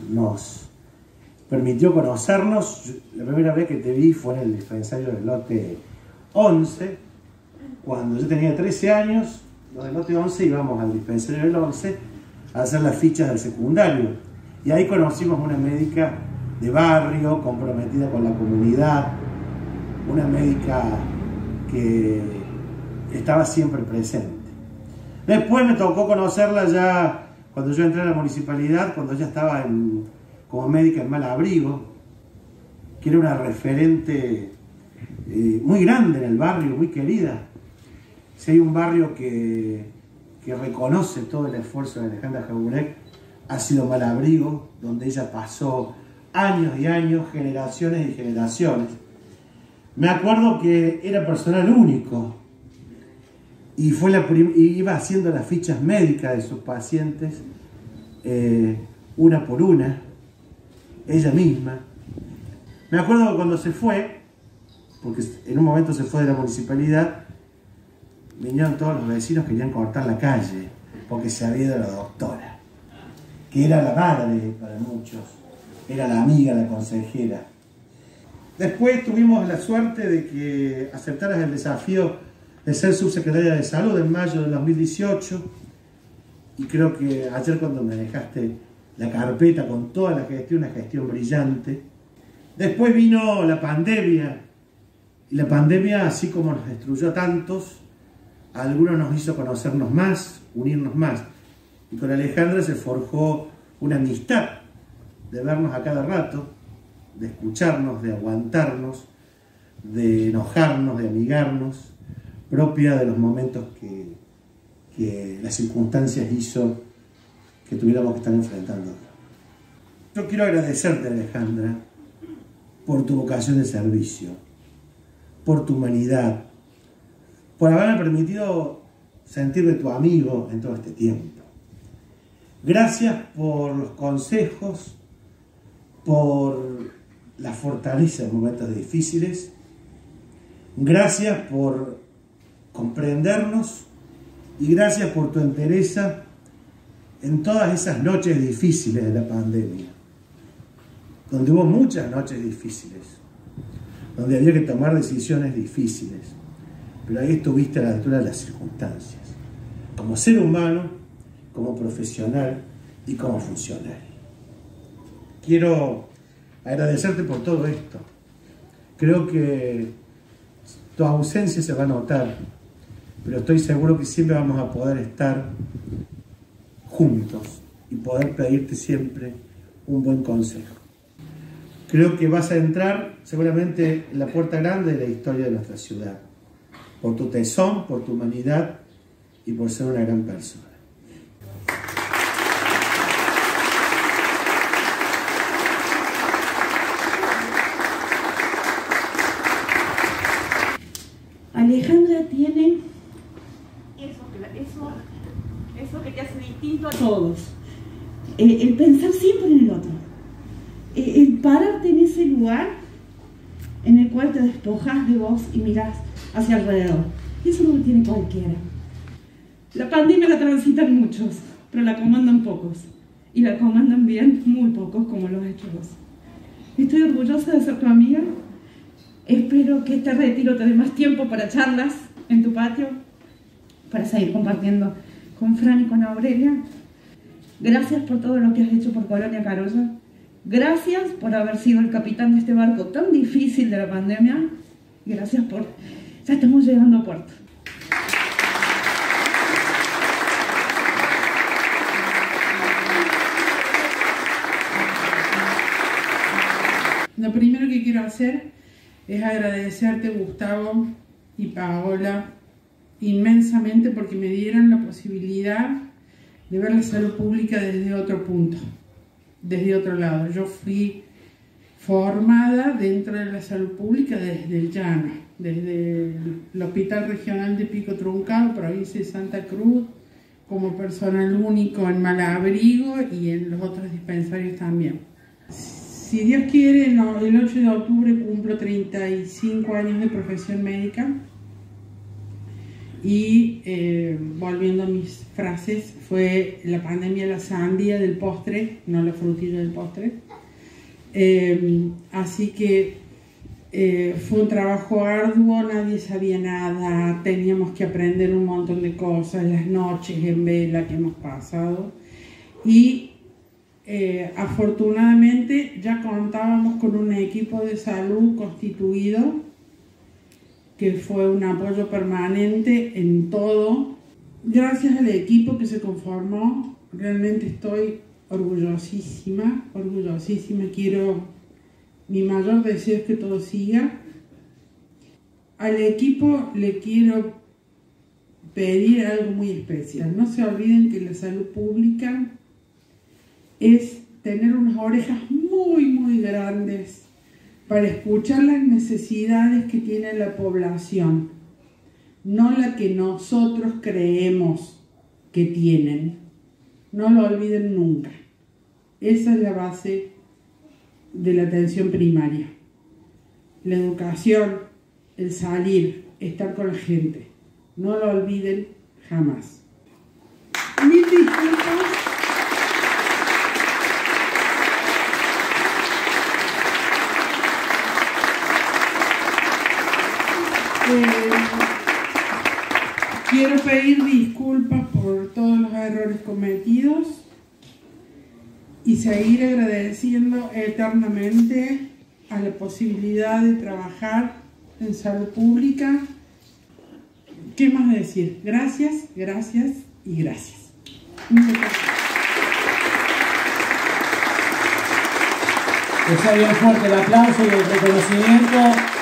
nos permitió conocernos. La primera vez que te vi fue en el dispensario del lote 11, cuando yo tenía 13 años. Los del lote 11 íbamos al dispensario del 11 a hacer las fichas del secundario, y ahí conocimos a una médica de barrio, comprometida con la comunidad, una médica que estaba siempre presente. Después me tocó conocerla ya cuando yo entré a la municipalidad, cuando ella estaba como médica en Malabrigo, que era una referente muy grande en el barrio, muy querida. Si hay un barrio que reconoce todo el esfuerzo de Alejandra Jabulek, ha sido Malabrigo, donde ella pasó años y años, generaciones y generaciones. Me acuerdo que era personal único y iba haciendo las fichas médicas de sus pacientes una por una, ella misma. Me acuerdo que cuando se fue, porque en un momento se fue de la municipalidad, vinieron todos los vecinos que querían cortar la calle porque se había ido la doctora, que era la madre para muchos, era la amiga, la consejera. Después tuvimos la suerte de que aceptaras el desafío de ser subsecretaria de Salud en mayo del 2018, y creo que ayer cuando me dejaste la carpeta con toda la gestión, una gestión brillante. Después vino la pandemia, y la pandemia, así como nos destruyó a tantos, a algunos nos hizo conocernos más, unirnos más, y con Alejandra se forjó una amistad de vernos a cada rato, de escucharnos, de aguantarnos, de enojarnos, de amigarnos, propia de los momentos que las circunstancias hizo que tuviéramos que estar enfrentando. Yo quiero agradecerte, Alejandra, por tu vocación de servicio, por tu humanidad, por haberme permitido sentirme tu amigo en todo este tiempo. Gracias por los consejos, por la fortaleza en momentos difíciles. Gracias por comprendernos y gracias por tu entereza en todas esas noches difíciles de la pandemia, donde hubo muchas noches difíciles, donde había que tomar decisiones difíciles, pero ahí estuviste a la altura de las circunstancias, como ser humano, como profesional y como funcionario. Quiero agradecerte por todo esto. Creo que tu ausencia se va a notar, pero estoy seguro que siempre vamos a poder estar juntos y poder pedirte siempre un buen consejo. Creo que vas a entrar seguramente en la puerta grande de la historia de nuestra ciudad, por tu tesón, por tu humanidad y por ser una gran persona. Alejandra tiene eso que te hace distinto a todos. El pensar siempre en el otro. El pararte en ese lugar en el cual te despojas de vos y mirás hacia alrededor. Eso no lo tiene cualquiera. La pandemia la transitan muchos, pero la comandan pocos. Y la comandan bien muy pocos, como lo has hecho vos. Estoy orgullosa de ser tu amiga. Espero que este retiro te dé más tiempo para charlas en tu patio, para seguir compartiendo con Fran y con Aurelia. Gracias por todo lo que has hecho por Colonia Carolla. Gracias por haber sido el capitán de este barco tan difícil de la pandemia. Gracias por... Ya estamos llegando a puerto. Lo primero que quiero hacer es agradecerte, Gustavo y Paola, inmensamente porque me dieron la posibilidad de ver la salud pública desde otro punto, desde otro lado. Yo fui formada dentro de la salud pública desde el llano, desde el Hospital Regional de Pico Truncado, provincia de Santa Cruz, como personal único en Malabrigo y en los otros dispensarios también. Si Dios quiere, el 8 de octubre cumplo 35 años de profesión médica Y volviendo a mis frases, fue la pandemia la sandía del postre, no la frutilla del postre. Así que fue un trabajo arduo, nadie sabía nada, teníamos que aprender un montón de cosas, las noches en vela que hemos pasado. Y afortunadamente ya contábamos con un equipo de salud constituido, que fue un apoyo permanente en todo. Gracias al equipo que se conformó, realmente estoy orgullosísima. Mi mayor deseo es que todo siga. Al equipo le quiero pedir algo muy especial. No se olviden que la salud pública es tener unas orejas muy grandes para escuchar las necesidades que tiene la población, no la que nosotros creemos que tienen. No lo olviden nunca. Esa es la base de la atención primaria. La educación, el salir, estar con la gente. No lo olviden jamás. Mil disculpas. Quiero pedir disculpas por todos los errores cometidos y seguir agradeciendo eternamente a la posibilidad de trabajar en salud pública. ¿Qué más decir? Gracias y gracias. Muchas gracias. Está bien fuerte el aplauso y el reconocimiento.